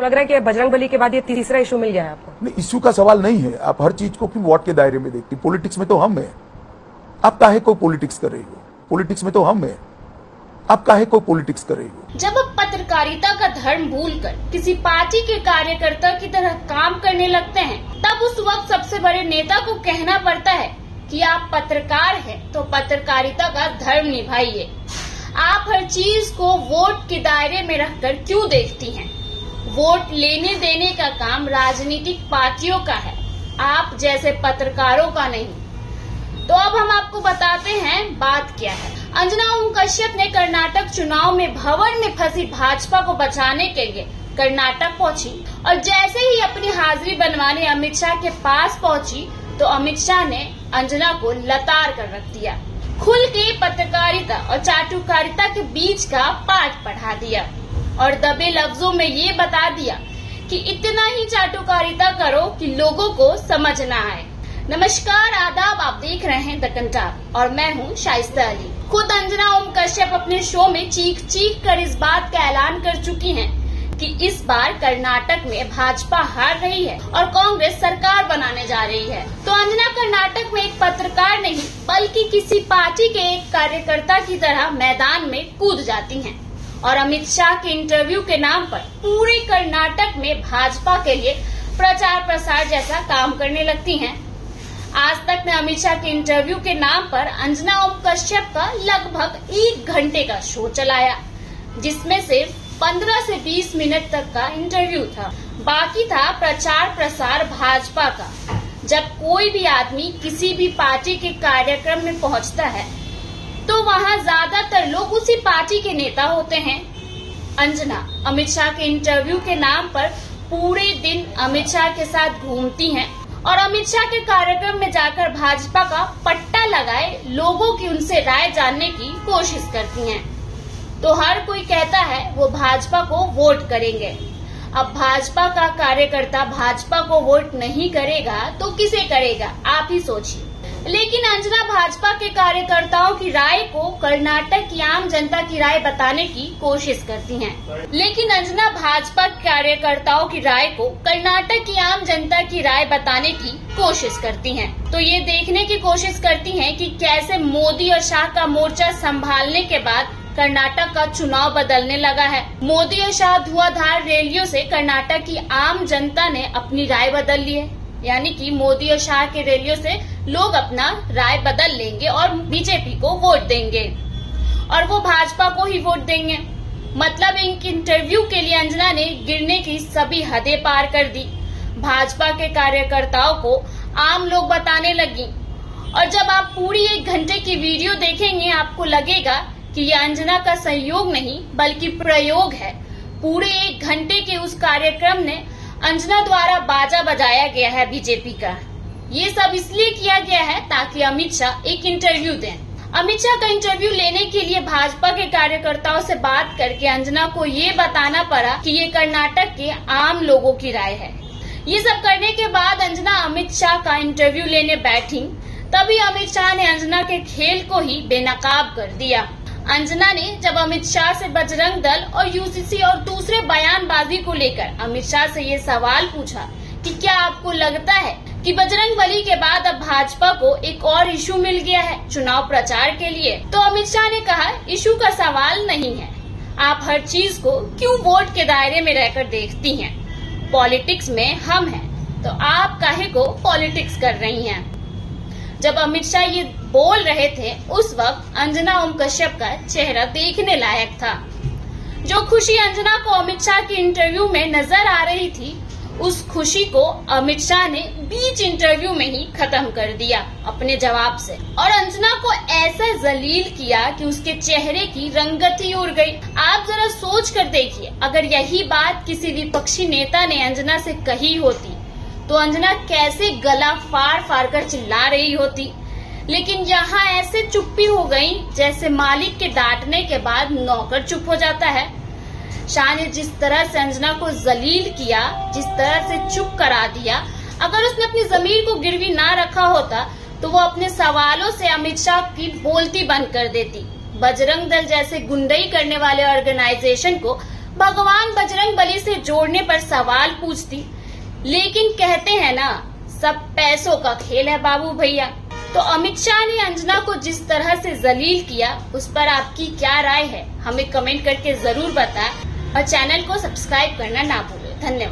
लग रहा है कि बजरंगबली के बाद ये तीसरा इशू मिल गया है आपको? नहीं, इशू का सवाल नहीं है। आप हर चीज को क्यों वोट के दायरे में देखती? पॉलिटिक्स में तो हम हैं। आप काहे को पॉलिटिक्स कर रही हो? पॉलिटिक्स में तो हम हैं। आप काहे को पॉलिटिक्स कर रही हो? जब आप पत्रकारिता का धर्म भूलकर किसी पार्टी के कार्यकर्ता की तरह काम करने लगते हैं, तब उस वक्त सबसे बड़े नेता को कहना पड़ता है कि आप पत्रकार हैं तो पत्रकारिता का धर्म निभाइए। आप हर चीज को वोट के दायरे में रखकर क्यों देखती हैं? वोट लेने देने का काम राजनीतिक पार्टियों का है, आप जैसे पत्रकारों का नहीं। तो अब हम आपको बताते हैं बात क्या है। अंजना ओम कश्यप ने कर्नाटक चुनाव में भंवर में फंसी भाजपा को बचाने के लिए कर्नाटक पहुंची और जैसे ही अपनी हाजिरी बनवाने अमित शाह के पास पहुंची तो अमित शाह ने अंजना को लताड़ कर रख दिया। खुल के पत्रकारिता और चाटुकारिता के बीच का पाठ पढ़ा दिया और दबे लफ्जों में ये बता दिया कि इतना ही चाटुकारिता करो कि लोगों को समझ न आए। नमस्कार, आदाब, आप देख रहे हैं दक्कन टाप और मैं हूं शाइस्ता अली। खुद अंजना ओम कश्यप अपने शो में चीख चीख कर इस बात का ऐलान कर चुकी हैं कि इस बार कर्नाटक में भाजपा हार रही है और कांग्रेस सरकार बनाने जा रही है। तो अंजना कर्नाटक में एक पत्रकार नहीं बल्कि किसी पार्टी के एक कार्यकर्ता की तरह मैदान में कूद जाती हैं और अमित शाह के इंटरव्यू के नाम पर पूरे कर्नाटक में भाजपा के लिए प्रचार प्रसार जैसा काम करने लगती हैं। आज तक ने अमित शाह के इंटरव्यू के नाम पर अंजना ओम कश्यप का लगभग 1 घंटे का शो चलाया, जिसमें सिर्फ 15 से 20 मिनट तक का इंटरव्यू था। बाकी था प्रचार प्रसार भाजपा का। जब कोई भी आदमी किसी भी पार्टी के कार्यक्रम में पहुंचता है तो वहां ज्यादातर लोग उसी पार्टी के नेता होते हैं। अंजना अमित शाह के इंटरव्यू के नाम पर पूरे दिन अमित शाह के साथ घूमती हैं और अमित शाह के कार्यक्रम में जाकर भाजपा का पट्टा लगाए लोगों की उनसे राय जानने की कोशिश करती हैं। तो हर कोई कहता है वो भाजपा को वोट करेंगे। अब भाजपा का कार्यकर्ता भाजपा को वोट नहीं करेगा तो किसे करेगा, आप ही सोचिए। लेकिन अंजना भाजपा के कार्यकर्ताओं की राय को कर्नाटक की आम जनता की राय बताने की कोशिश करती हैं। लेकिन अंजना भाजपा कार्यकर्ताओं की राय को कर्नाटक की आम जनता की राय बताने की कोशिश करती हैं। तो ये देखने की कोशिश करती हैं कि कैसे मोदी और शाह का मोर्चा संभालने के बाद कर्नाटक का चुनाव बदलने लगा है। मोदी और शाह धुआंधार रैलियों से कर्नाटक की आम जनता ने अपनी राय बदल ली है, यानी कि मोदी और शाह के रैलियों से लोग अपना राय बदल लेंगे और बीजेपी को वोट देंगे और वो भाजपा को ही वोट देंगे। मतलब एक इंटरव्यू के लिए अंजना ने गिरने की सभी हदें पार कर दी। भाजपा के कार्यकर्ताओं को आम लोग बताने लगी और जब आप पूरी 1 घंटे की वीडियो देखेंगे आपको लगेगा कि ये अंजना का सहयोग नहीं बल्कि प्रयोग है। पूरे 1 घंटे के उस कार्यक्रम ने अंजना द्वारा बाजा बजाया गया है बीजेपी का। ये सब इसलिए किया गया है ताकि अमित शाह एक इंटरव्यू दें। अमित शाह का इंटरव्यू लेने के लिए भाजपा के कार्यकर्ताओं से बात करके अंजना को ये बताना पड़ा कि ये कर्नाटक के आम लोगों की राय है। ये सब करने के बाद अंजना अमित शाह का इंटरव्यू लेने बैठी, तभी अमित शाह ने अंजना के खेल को ही बेनकाब कर दिया। अंजना ने जब अमित शाह से बजरंग दल और यूसीसी और दूसरे बयानबाजी को लेकर अमित शाह से ये सवाल पूछा कि क्या आपको लगता है कि बजरंगबली के बाद अब भाजपा को एक और इशू मिल गया है चुनाव प्रचार के लिए, तो अमित शाह ने कहा इशू का सवाल नहीं है, आप हर चीज को क्यों वोट के दायरे में रहकर देखती हैं? पॉलिटिक्स में हम हैं तो आप काहे को पॉलिटिक्स कर रही हैं? जब अमित शाह ये बोल रहे थे उस वक्त अंजना ओम कश्यप का चेहरा देखने लायक था। जो खुशी अंजना को अमित शाह के इंटरव्यू में नजर आ रही थी उस खुशी को अमित शाह ने बीच इंटरव्यू में ही खत्म कर दिया अपने जवाब से और अंजना को ऐसा जलील किया कि उसके चेहरे की रंगत ही उड़ गई। आप जरा सोच कर देखिए, अगर यही बात किसी विपक्षी नेता ने अंजना से कही होती तो अंजना कैसे गला फाड़ फाड़ कर चिल्ला रही होती। लेकिन यहाँ ऐसे चुप्पी हो गई जैसे मालिक के डांटने के बाद नौकर चुप हो जाता है। शाह ने जिस तरह से अंजना को जलील किया, जिस तरह से चुप करा दिया, अगर उसने अपनी जमीर को गिरवी ना रखा होता तो वो अपने सवालों से अमित शाह की बोलती बंद कर देती। बजरंग दल जैसे गुंडई करने वाले ऑर्गेनाइजेशन को भगवान बजरंगबली से जोड़ने पर सवाल पूछती, लेकिन कहते हैं ना, सब पैसों का खेल है बाबू भैया। तो अमित शाह ने अंजना को जिस तरह से जलील किया, उस पर आपकी क्या राय है, हमें कमेंट करके जरूर बताएं और चैनल को सब्सक्राइब करना ना भूलें। धन्यवाद।